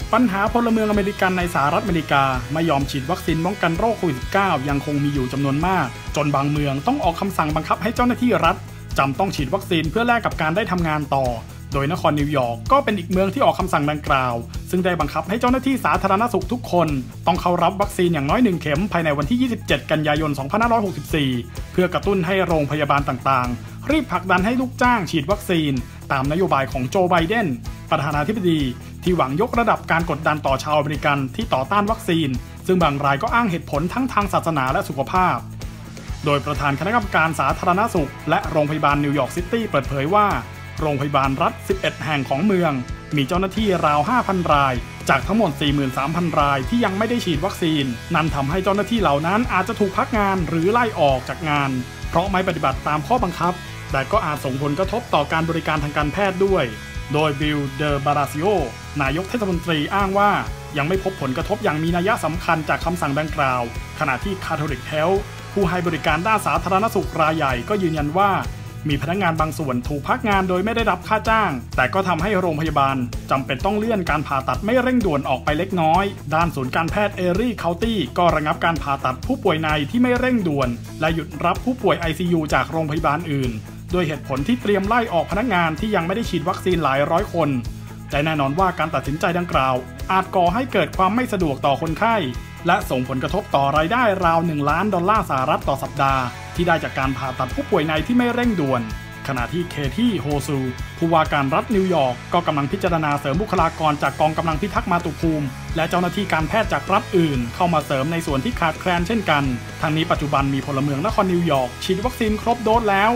ปัญหาพลเมืองอเมริกันในสหรัฐอเมริกาไม่ยอมฉีดวัคซีนป้องกันโรคโควิด -19 ยังคงมีอยู่จำนวนมากจนบางเมืองต้องออกคำสั่งบังคับให้เจ้าหน้าที่รัฐจำต้องฉีดวัคซีนเพื่อแลกกับการได้ทำงานต่อโดยนครนิวยอร์กก็เป็นอีกเมืองที่ออกคำสั่งดังกล่าวซึ่งได้บังคับให้เจ้าหน้าที่สาธารณสุขทุกคนต้องเข้ารับวัคซีนอย่างน้อย1เข็มภายในวันที่ 27 กันยายน 2564 เพื่อกระตุ้นให้โรงพยาบาลต่างๆรีบผลักดันให้ลูกจ้างฉีดวัคซีนตามนโยบายของโจไบเดนประธานาธิบดีที่หวังยกระดับการกดดันต่อชาวอเมริกันที่ต่อต้านวัคซีนซึ่งบางรายก็อ้างเหตุผลทั้งทางศาสนาและสุขภาพโดยประธานคณะกรรมการสาธารณสุขและโรงพยาบาลนิวยอร์กซิตี้เปิดเผยว่าโรงพยาบาลรัฐ 11 แห่งของเมืองมีเจ้าหน้าที่ราว 5,000 รายจากทั้งหมด 43,000 รายที่ยังไม่ได้ฉีดวัคซีนนั่นทำให้เจ้าหน้าที่เหล่านั้นอาจจะถูกพักงานหรือไล่ออกจากงานเพราะไม่ปฏิบัติตามข้อบังคับแต่ก็อาจส่งผลกระทบต่อการบริการทางการแพทย์ด้วยโดยบิล เดอบาราซิโอนายกเทศมนตรีอ้างว่ายังไม่พบผลกระทบอย่างมีนัยสำคัญจากคำสั่งดังกล่าวขณะที่ Catholic Health ผู้ให้บริการด้านสาธารณสุขรายใหญ่ก็ยืนยันว่ามีพนักงานบางส่วนถูกพักงานโดยไม่ได้รับค่าจ้างแต่ก็ทำให้โรงพยาบาลจำเป็นต้องเลื่อนการผ่าตัดไม่เร่งด่วนออกไปเล็กน้อยด้านศูนย์การแพทย์เอรีเคานตี้ก็ระงับการผ่าตัดผู้ป่วยในที่ไม่เร่งด่วนและหยุดรับผู้ป่วย ICU จากโรงพยาบาลอื่นด้วยเหตุผลที่เตรียมไล่ออกพนักงานที่ยังไม่ได้ฉีดวัคซีนหลายร้อยคนแต่แน่นอนว่าการตัดสินใจดังกล่าวอาจก่อให้เกิดความไม่สะดวกต่อคนไข้และส่งผลกระทบต่อรายได้ราว$1 ล้านต่อสัปดาห์ที่ได้จากการผ่าตัดผู้ป่วยในที่ไม่เร่งด่วนขณะที่เคที่โฮซูผู้ว่าการรัฐนิวยอร์กก็กำลังพิจารณาเสริมบุคลากรจากกองกำลังพิทักษ์มาตุภูมิและเจ้าหน้าที่การแพทย์จากรัฐอื่นเข้ามาเสริมในส่วนที่ขาดแคลนเช่นกันทั้งนี้ปัจจุบันมีพลเมืองนครนิวยอร์กฉีดวัคซีนครบโดสแล้ว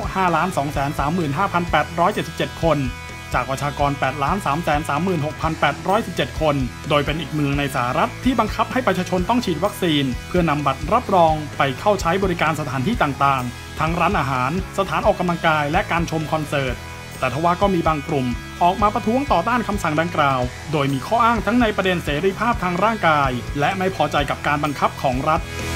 5,235,877 คนจากประชากร 8,336,817 คนโดยเป็นอีกเมืองในสหรัฐที่บังคับให้ประชาชนต้องฉีดวัคซีนเพื่อนำบัตรรับรองไปเข้าใช้บริการสถานที่ต่างๆทั้งร้านอาหารสถานออกกำลังกายและการชมคอนเสิร์ตแต่ทว่าก็มีบางกลุ่มออกมาประท้วงต่อต้านคำสั่งดังกล่าวโดยมีข้ออ้างทั้งในประเด็นเสรีภาพทางร่างกายและไม่พอใจกับการบังคับของรัฐ